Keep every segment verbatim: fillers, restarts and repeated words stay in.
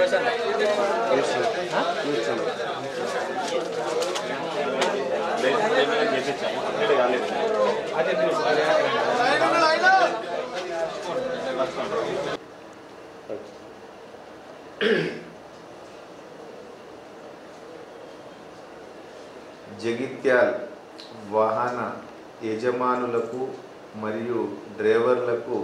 జగిత్యాల వాహన యజమానులకు మరియు డ్రైవర్లకు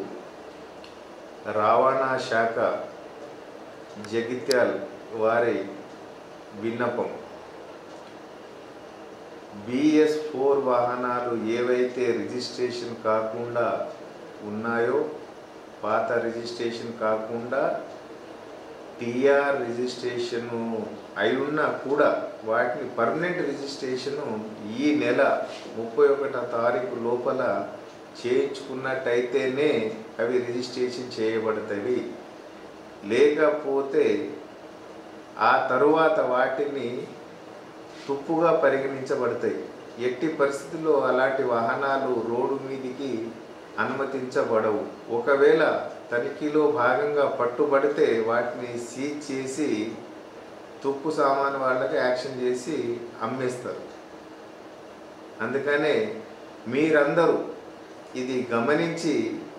రవాణా శాఖ జగిత్యాల వారి విన్నపం. బిఎస్ ఫోర్ వాహనాలు ఏవైతే రిజిస్ట్రేషన్ కాకుండా ఉన్నాయో, పాత రిజిస్ట్రేషన్ కాకుండా టీఆర్ రిజిస్ట్రేషను అయి ఉన్నా కూడా వాటిని పర్మనెంట్ రిజిస్ట్రేషను ఈ నెల ముప్పై ఒకటో తారీఖు లోపల చేయించుకున్నట్టయితేనే అవి రిజిస్ట్రేషన్ చేయబడతాయి. లేకపోతే ఆ తరువాత వాటిని తుప్పుగా పరిగణించబడతాయి. ఎట్టి పరిస్థితుల్లో అలాంటి వాహనాలు రోడ్డు మీదికి అనుమతించబడవు. ఒకవేళ తనిఖీలో భాగంగా పట్టుబడితే వాటిని సీజ్ చేసి తుప్పు సామాను వాళ్ళకి యాక్షన్ చేసి అమ్మేస్తారు. అందుకనే మీరందరూ ఇది గమనించి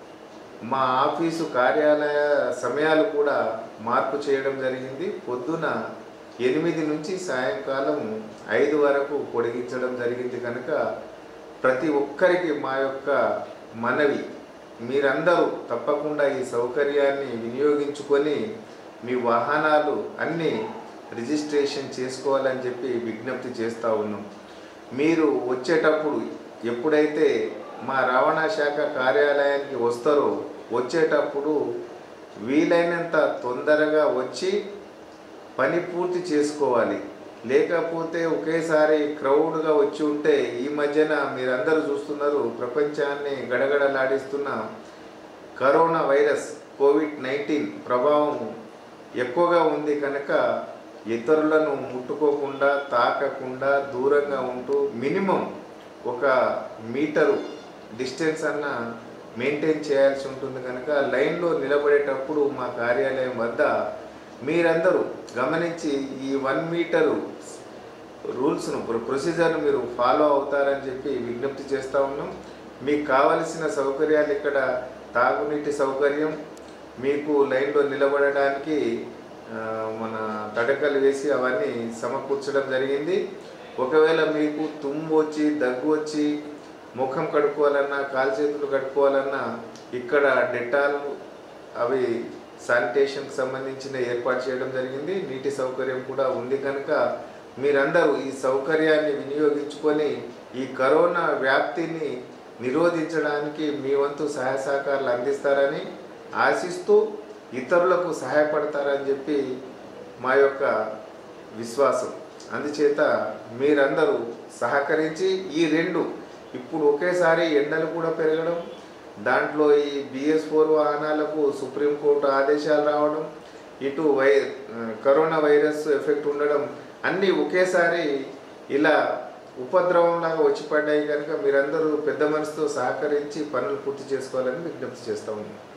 మా ఆఫీసు కార్యాలయ సమయాలు కూడా మార్పు చేయడం జరిగింది. పొద్దున ఎనిమిది నుంచి సాయంకాలం ఐదు వరకు పొడిగించడం జరిగింది. కనుక ప్రతి ఒక్కరికి మా యొక్క మనవి, మీరందరూ తప్పకుండా ఈ సౌకర్యాన్ని వినియోగించుకొని మీ వాహనాలు అన్నీ రిజిస్ట్రేషన్ చేసుకోవాలని చెప్పి విజ్ఞప్తి చేస్తూ ఉన్నాం. మీరు వచ్చేటప్పుడు ఎప్పుడైతే మా రవాణా శాఖ కార్యాలయానికి వస్తారో వచ్చేటప్పుడు వీలైనంత తొందరగా వచ్చి పని పూర్తి చేసుకోవాలి. లేకపోతే ఒకేసారి క్రౌడ్గా వచ్చి ఉంటే, ఈ మధ్యన మీరందరూ చూస్తున్నారు ప్రపంచాన్ని గడగడలాడిస్తున్న కరోనా వైరస్ కోవిడ్ నైన్టీన్ ప్రభావం ఎక్కువగా ఉంది. కనుక ఇతరులను ముట్టుకోకుండా తాకకుండా దూరంగా ఉంటూ మినిమం ఒక మీటరు డిస్టెన్స్ అన్న మెయింటైన్ చేయాల్సి ఉంటుంది. కనుక లైన్లో నిలబడేటప్పుడు మా కార్యాలయం వద్ద మీరందరూ గమనించి ఈ వన్ మీటరు రూల్స్ను ప్రొసీజర్ను మీరు ఫాలో అవుతారని చెప్పి విజ్ఞప్తి చేస్తూ ఉన్నాం. మీకు కావలసిన సౌకర్యాలు ఇక్కడ తాగునీటి సౌకర్యం, మీకు లైన్లో నిలబడడానికి మన తడకలు వేసి అవన్నీ సమకూర్చడం జరిగింది. ఒకవేళ మీకు తుమ్ము వచ్చి దగ్గు వచ్చి ముఖం కడుక్కోవాలన్నా కాలు చేతులు కడుక్కోవాలన్నా ఇక్కడ డెటాల్ అవి శానిటేషన్కి సంబంధించిన ఏర్పాటు చేయడం జరిగింది. నీటి సౌకర్యం కూడా ఉంది. కనుక మీరందరూ ఈ సౌకర్యాన్ని వినియోగించుకొని ఈ కరోనా వ్యాప్తిని నిరోధించడానికి మీ వంతు సహాయ సహకారాలు అందిస్తారని ఆశిస్తూ ఇతరులకు సహాయపడతారని చెప్పి మా యొక్క విశ్వాసం. అందుచేత మీరందరూ సహకరించి ఈ రెండు ఇప్పుడు ఒకేసారి ఎండలు కూడా పెరగడం, దాంట్లో ఈ బిఎస్ ఫోర్ వాహనాలకు సుప్రీంకోర్టు ఆదేశాలు రావడం, ఇటు వై కరోనా వైరస్ ఎఫెక్ట్ ఉండడం అన్నీ ఒకేసారి ఇలా ఉపద్రవంలాగా వచ్చి పడ్డాయి. కనుక మీరందరూ పెద్ద మనసుతో సహకరించి పనులు పూర్తి చేసుకోవాలని విజ్ఞప్తి చేస్తూ ఉన్నాం.